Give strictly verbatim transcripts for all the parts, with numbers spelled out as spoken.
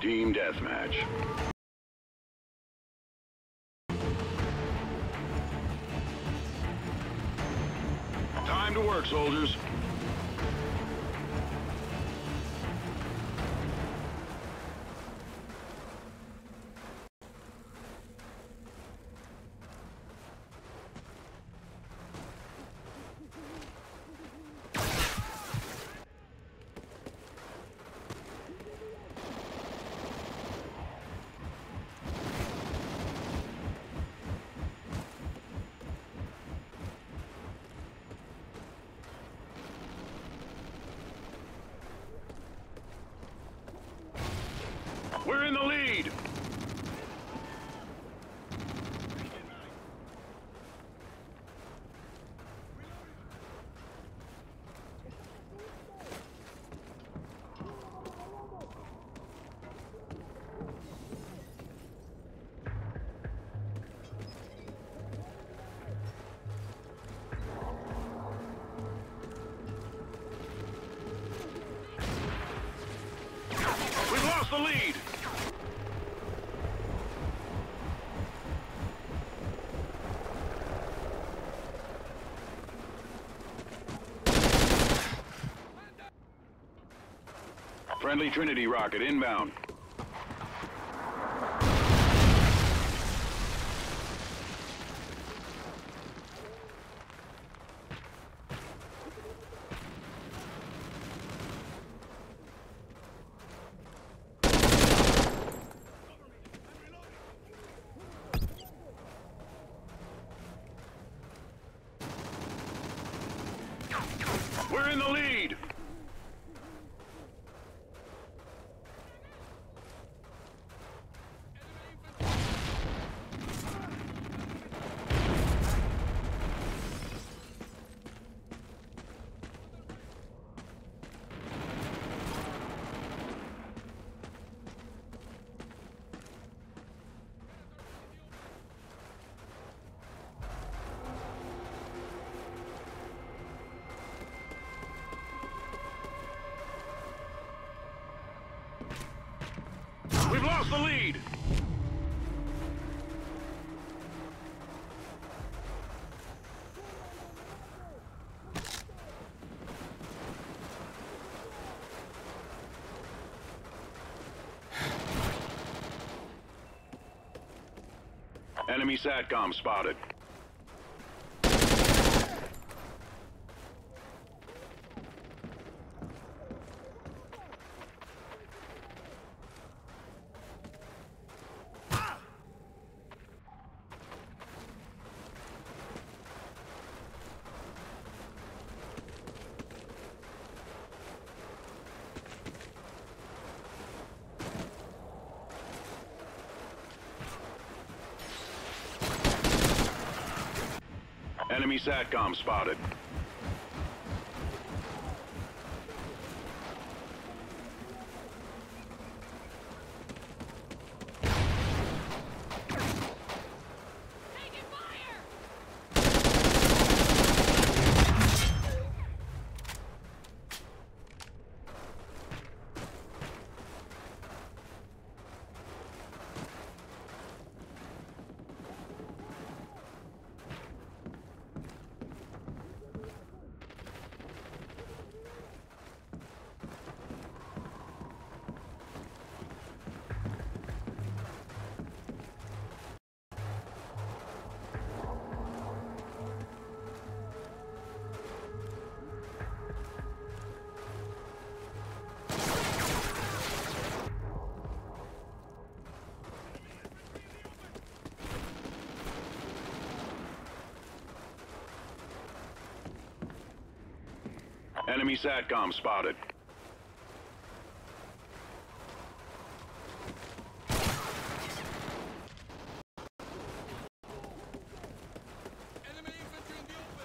Team deathmatch. Time to work, soldiers. We're in the lead! We've lost the lead! Friendly Trinity rocket inbound. We're in the lead! We've lost the lead! Enemy SATCOM spotted. Enemy SATCOM spotted. Taking fire! Enemy SATCOM spotted. Enemy infantry in the open!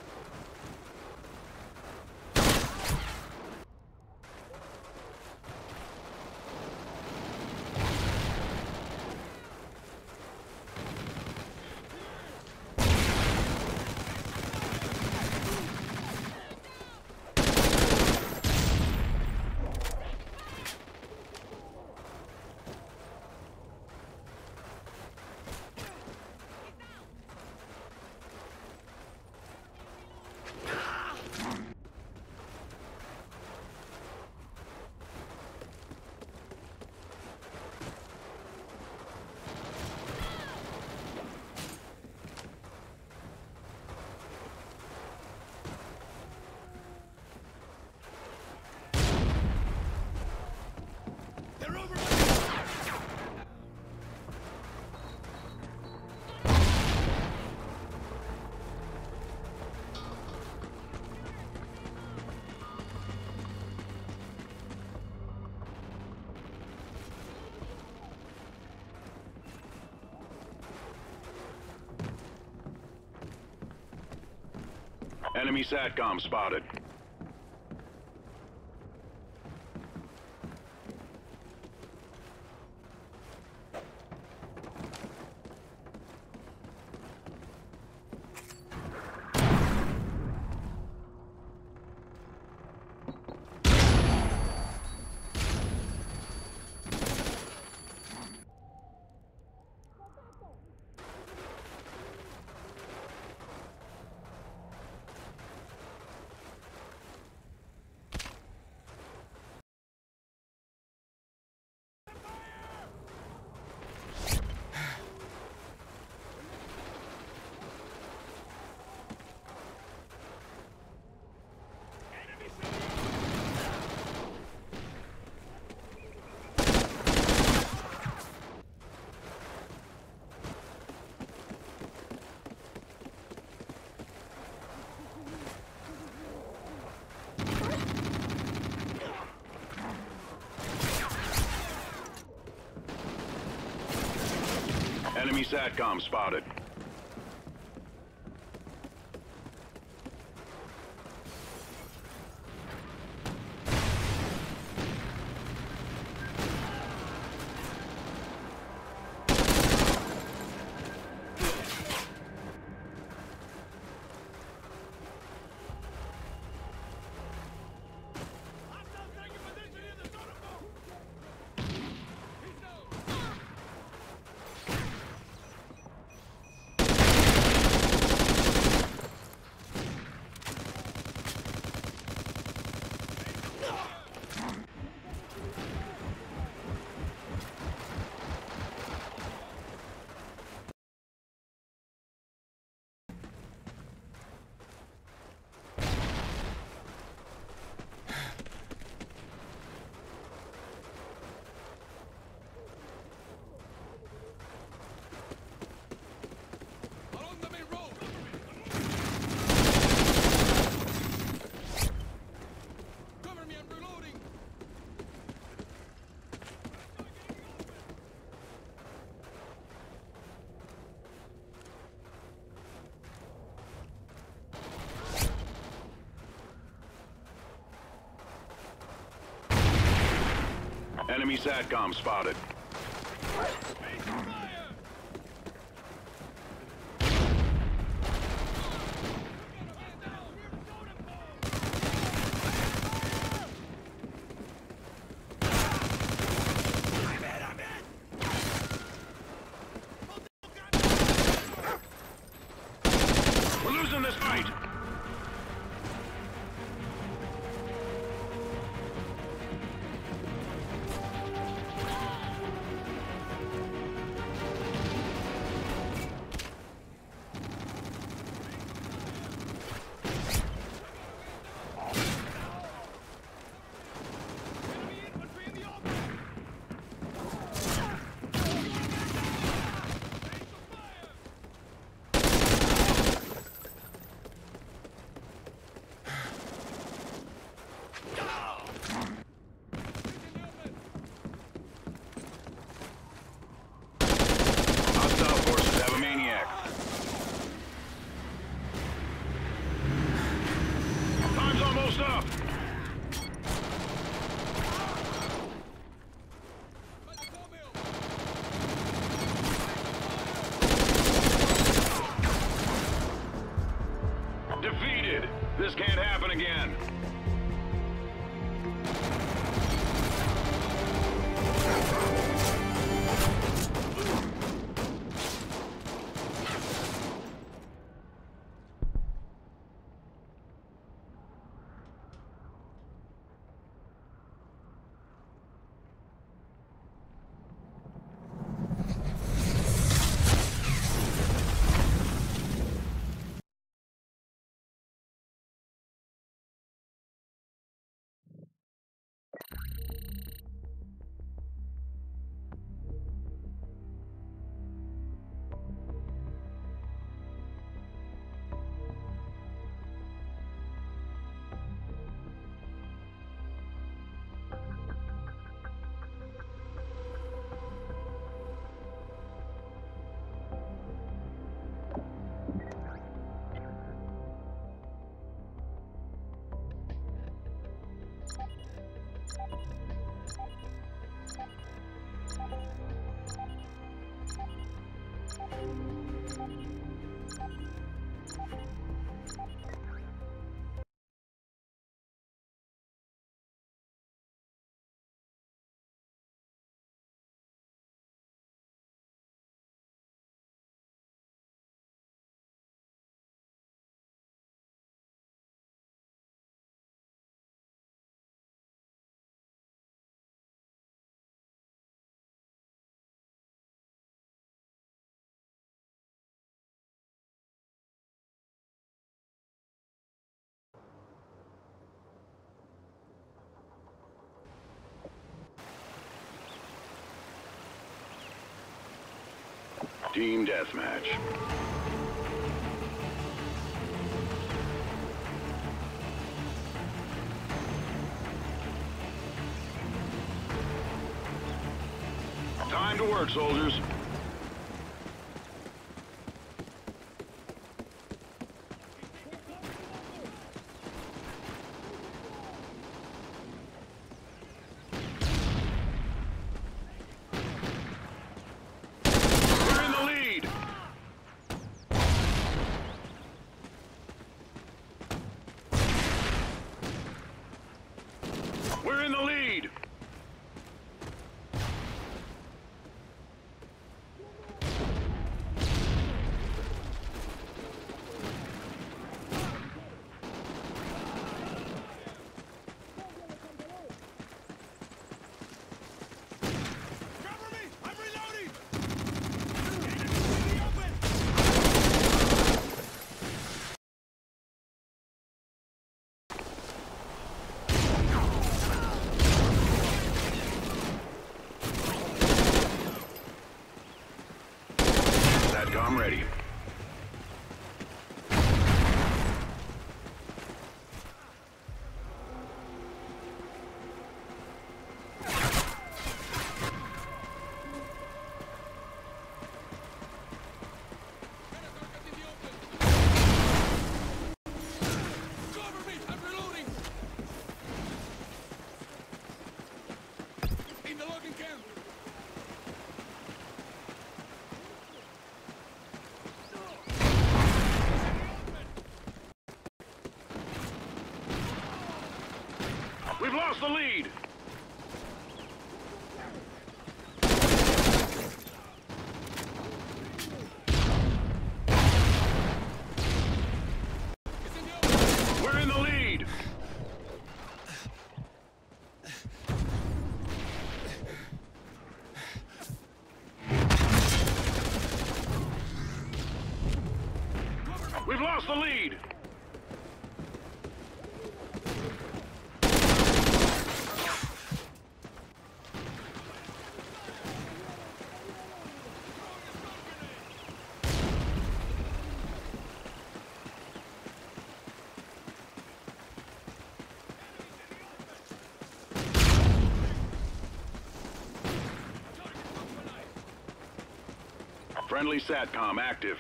Enemy SATCOM spotted. Enemy SATCOM spotted. Along the main road. Cover me, I'm reloading. Enemy SATCOM spotted. We're losing this fight. Hostile forces have a maniac. Time's almost up. Defeated. This can't happen again. Team deathmatch. Time to work, soldiers. We're in the lead. We're in the lead. Cover me! I'm reloading! Enemies in the open! SATCOM ready. Enemy in the open! Cover me! I'm reloading! In the logging camp! We've lost the lead. It's in the open! We're in the lead. We've lost the lead. Friendly SATCOM active.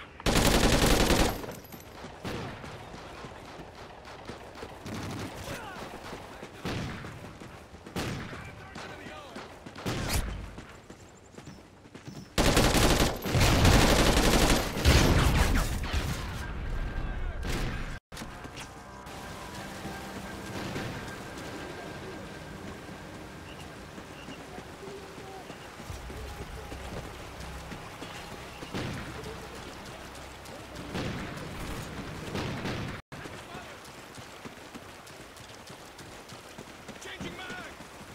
Changing mag!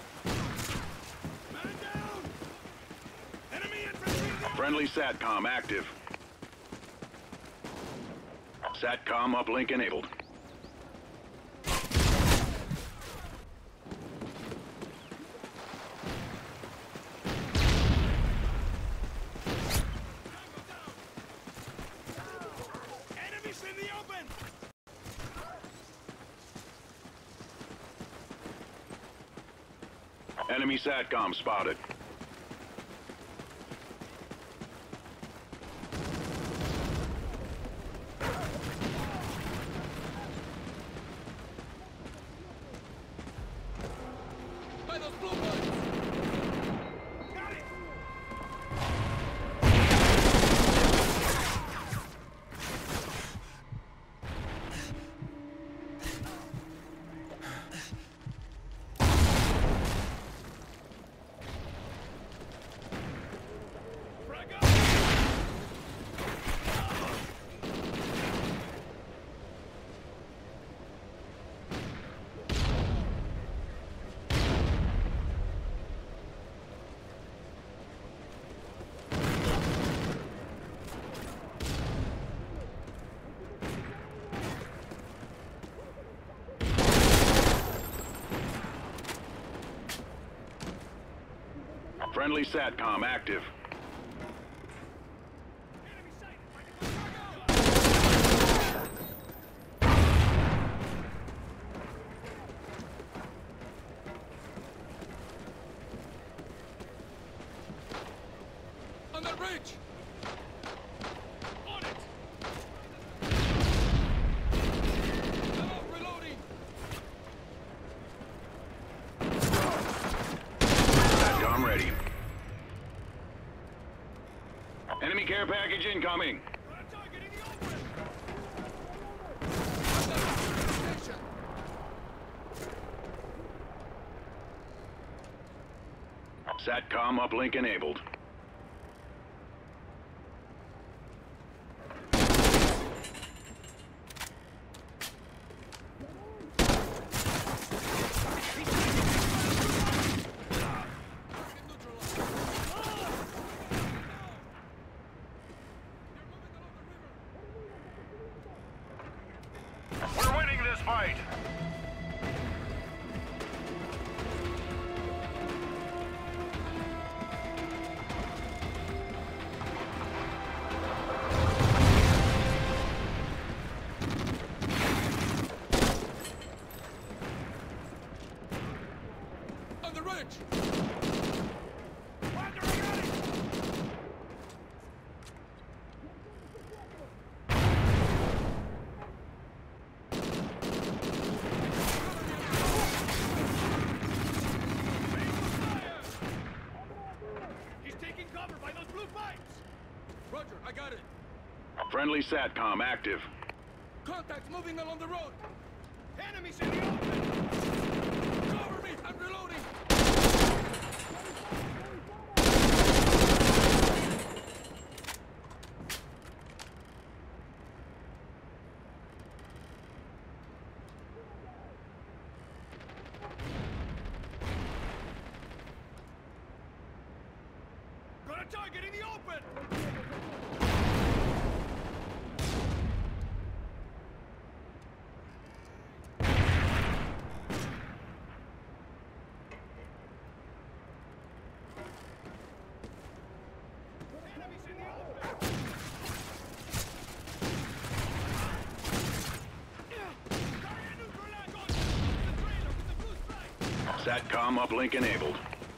Man down! Enemy infantry in the open! Friendly SATCOM active. SATCOM uplink enabled. Enemies in the open! Enemy SATCOM spotted. By those blue bullets! Got it! Frag up! Friendly SATCOM active. Engage incoming. SATCOM uplink enabled. We're winning this fight. On the ridge! He's taking cover by those blue pipes. Roger, I got it. Friendly SATCOM active. Contacts moving along the road. Enemies in the open. Cover me! I'm reloading! Got a target in the open. Enemies in the open. Target neutralized on the trailer with the blue stripe. SATCOM uplink enabled.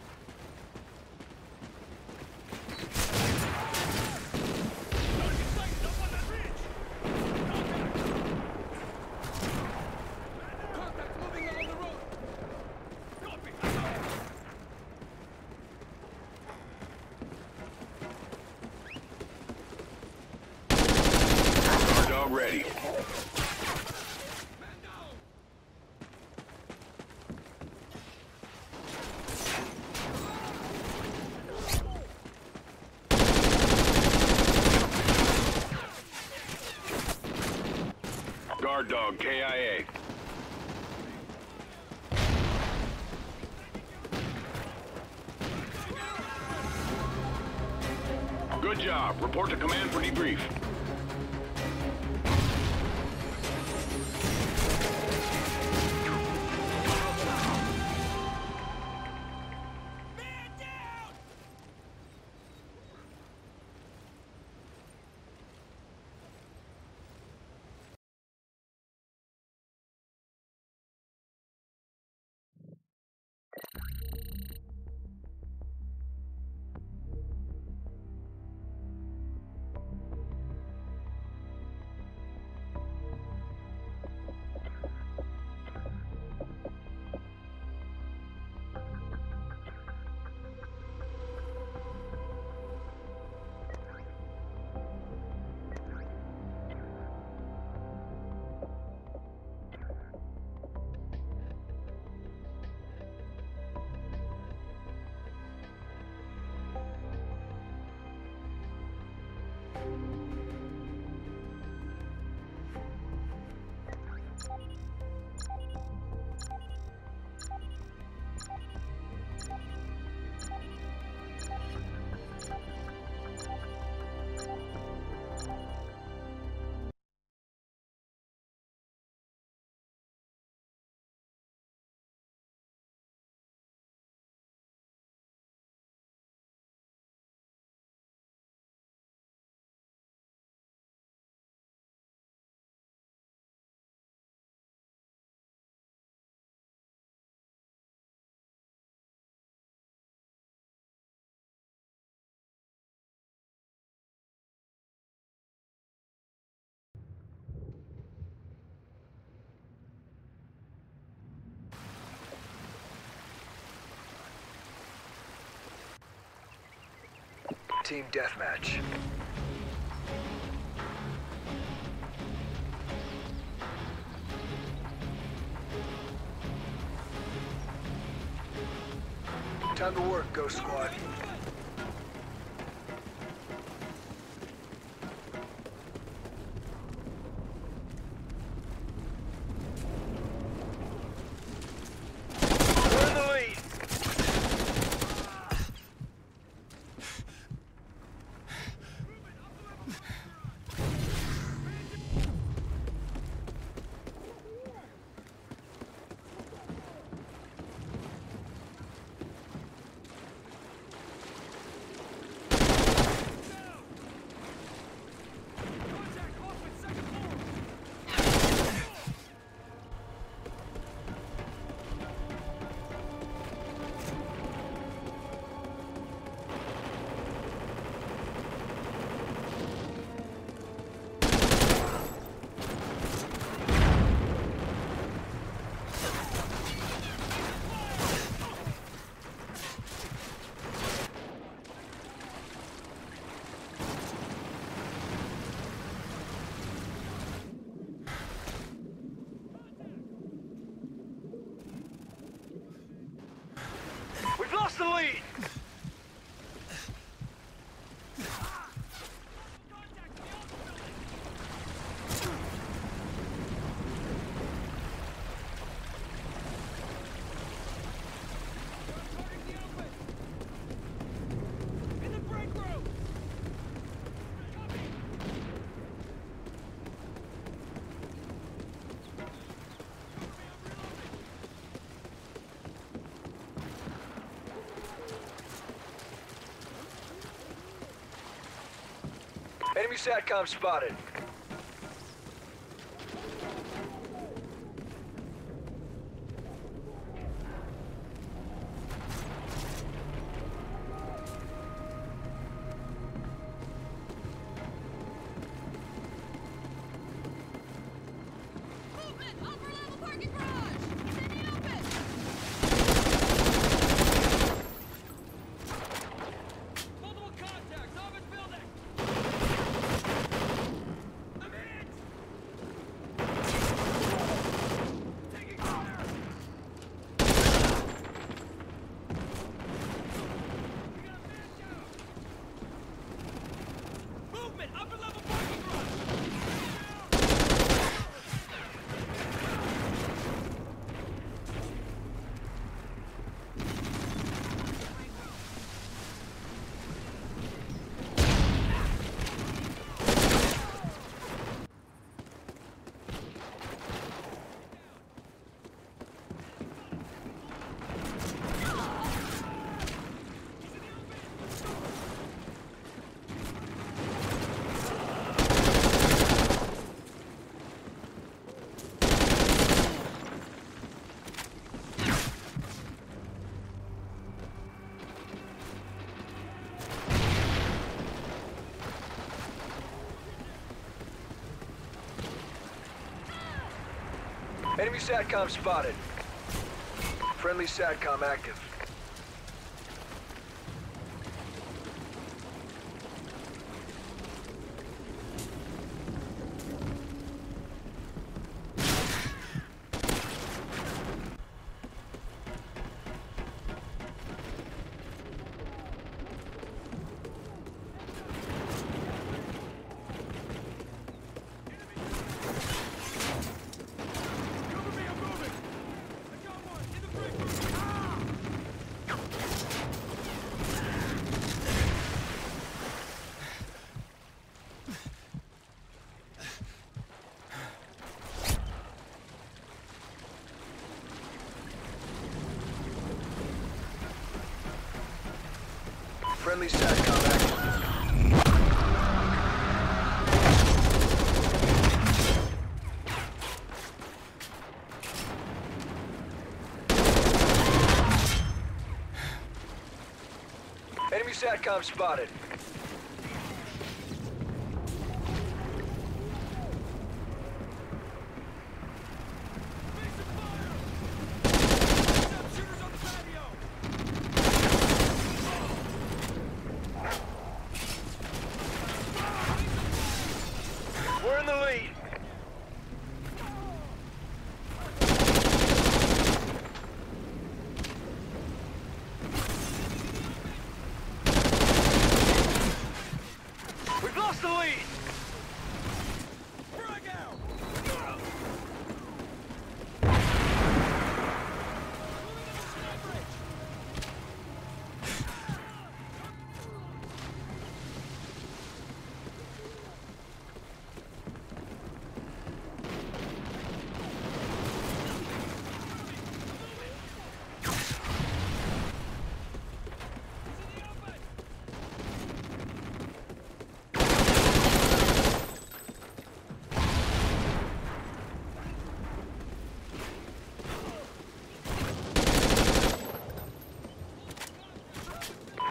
Target sighted up on that ridge. Contacts moving along the road. Copy. I'm out. Guard dog ready. Man down! Guard dog K I A. Good job. Report to command for debrief. Man down! Team Deathmatch. Time to work, Ghost Squad. We're in the lead. Contact Hoffman, second floor. We've lost the lead. Contact the other building. Target the open. In the break room. Copy. Enemy SATCOM spotted. Movement! Upper level parking garage! It's in the open! Multiple contacts. Office building. I'm hit. Taking fire. We got a man down. Movement. Upper level parking garage. Enemy SATCOM spotted. Friendly SATCOM active. Cover me. I'm moving. I got one. In the break room. Ah! Friendly SATCOM active. Enemy SATCOM spotted. Basic fire. Shooters on the patio. We're in the lead.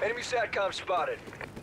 Enemy SATCOM spotted.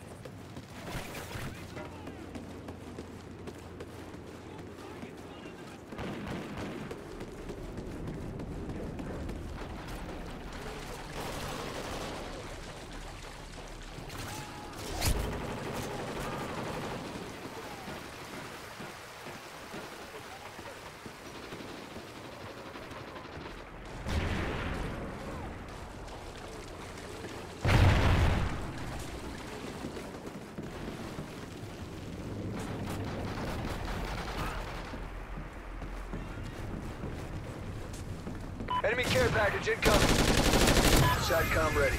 Enemy care package incoming. SATCOM ready.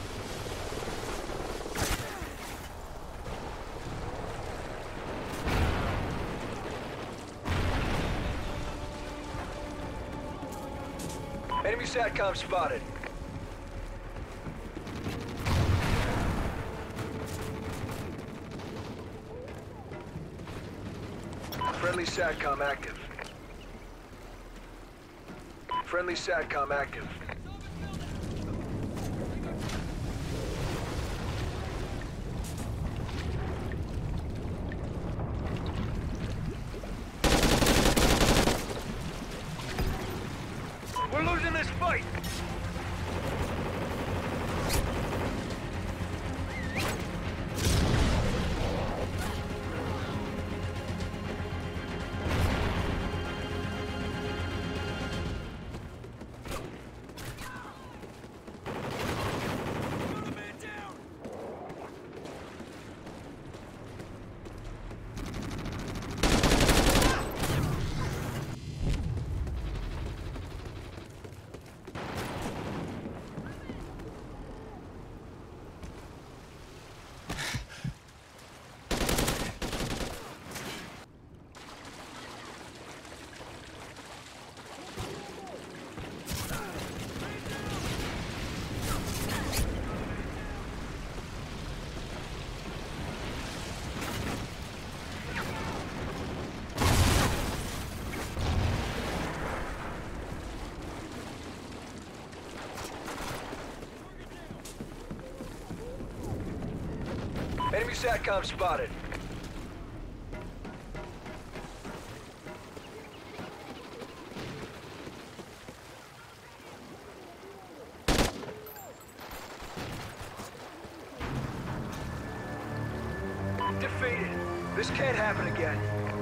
Enemy SATCOM spotted. Friendly SATCOM active. Friendly SATCOM active. We're losing this fight! Enemy SATCOM spotted. Defeated. This can't happen again.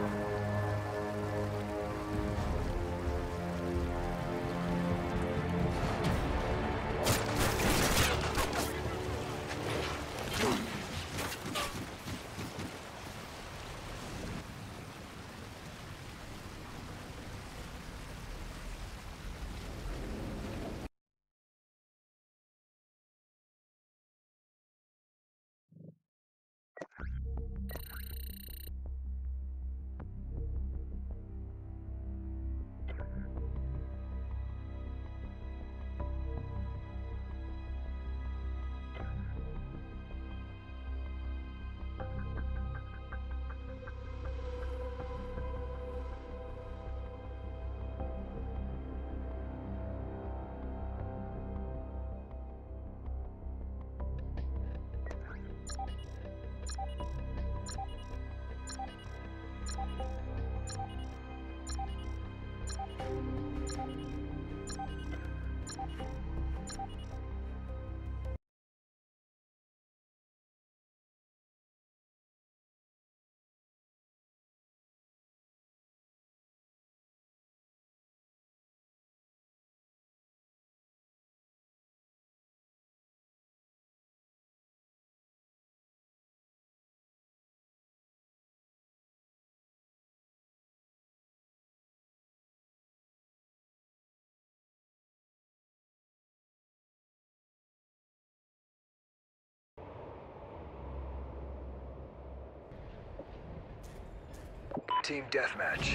Team deathmatch.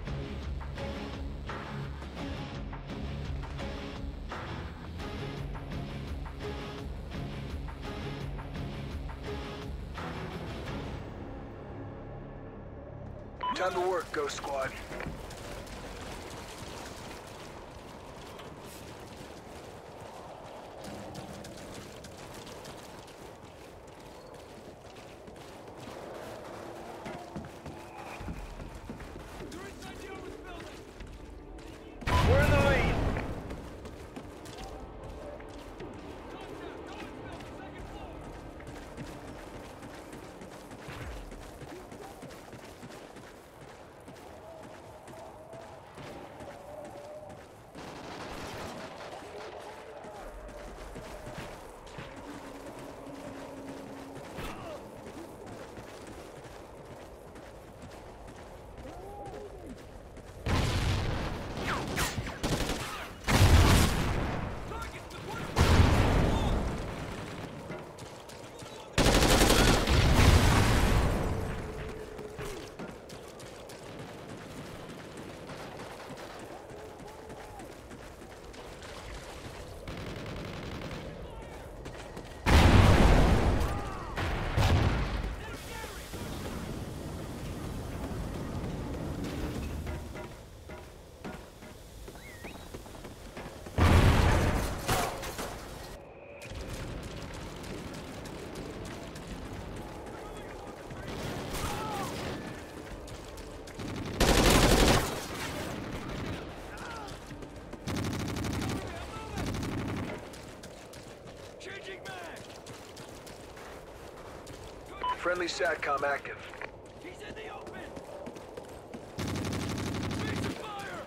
Time to work, Ghost Squad. Friendly SATCOM active. He's in the open! Face fire!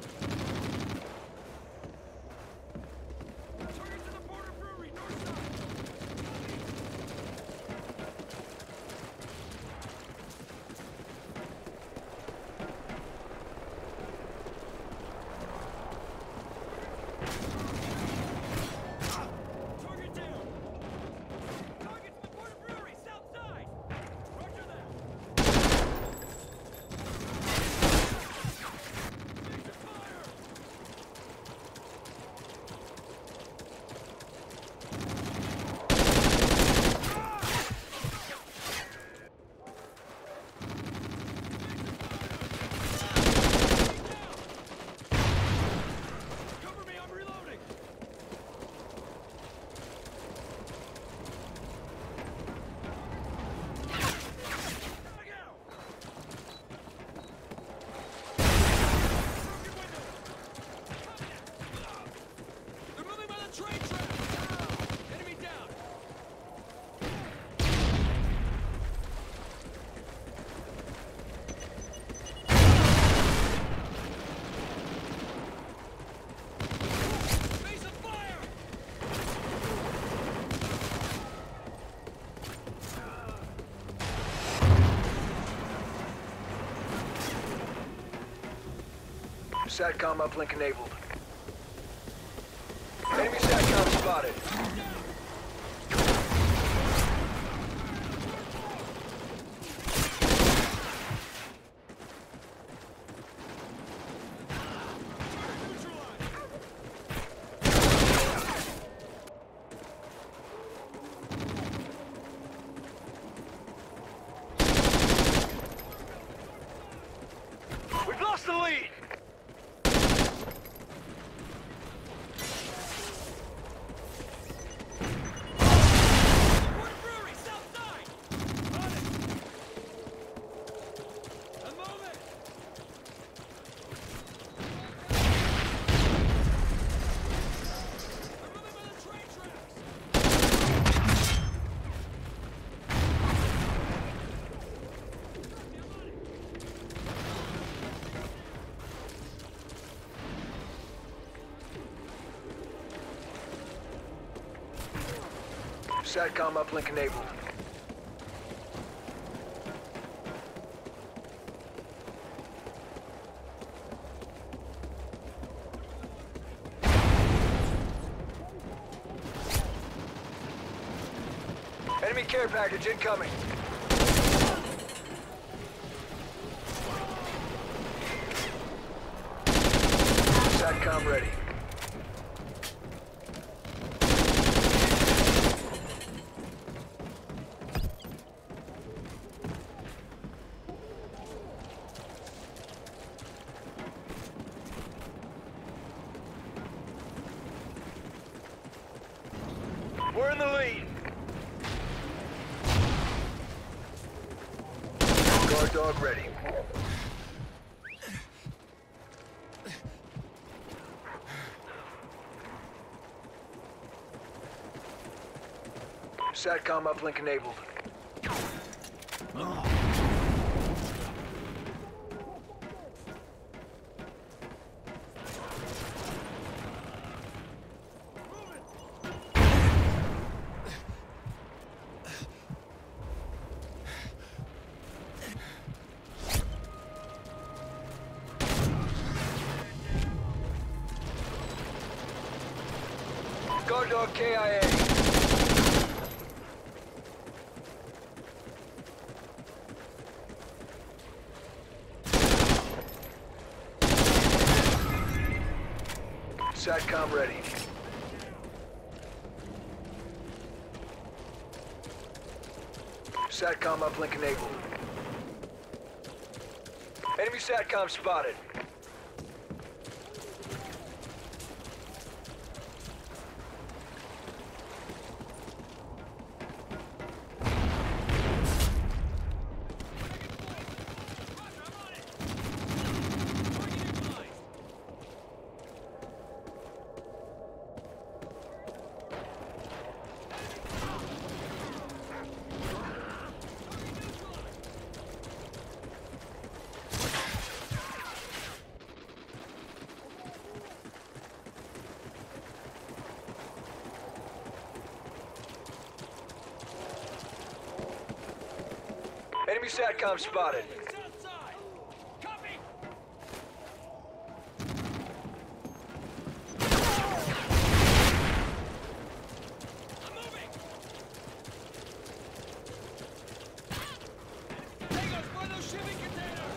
Target to the border brewery, north side! Target down! Target to the border brewery, south side! Roger that! Face fire! Cover me, I'm reloading! Frag out! Broken window! They're moving by the train track! Enemy down! Face of fire! SATCOM uplink enabled. Enemy SATCOM spotted. We've lost the lead! Border brewery, south side! On it! I'm moving! They're moving by the train tracks! SATCOM uplink enabled. Enemy care package incoming. SATCOM ready. We're in the lead. Guard dog ready. SATCOM uplink enabled. Guard dog K I A. SATCOM ready. SATCOM uplink enabled. Enemy SATCOM spotted. SATCOM spotted. South side. Copy. I'm moving. Take us by those shipping containers!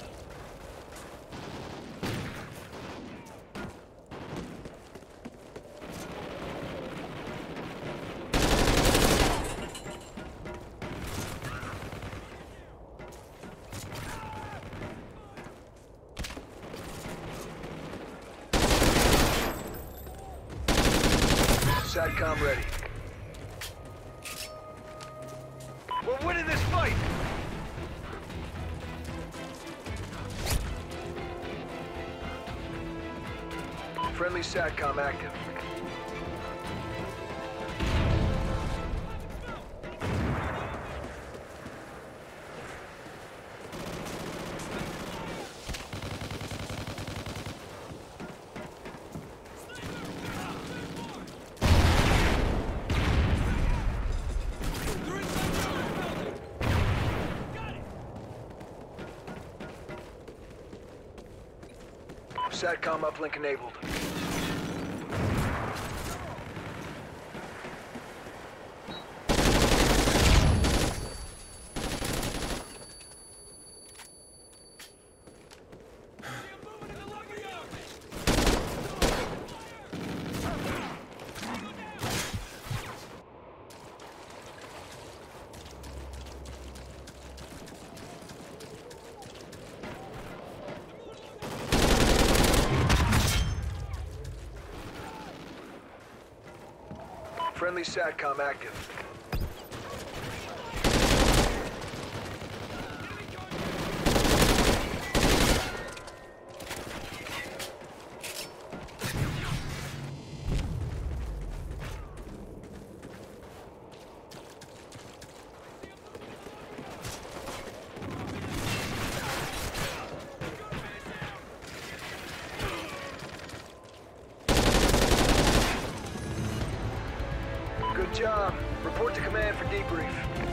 SATCOM ready. We're winning this fight! Friendly SATCOM active. They're inside the other building! Got it. SATCOM uplink enabled. Moving in the lumber yard. Friendly SATCOM active. Good job. Report to command for debrief.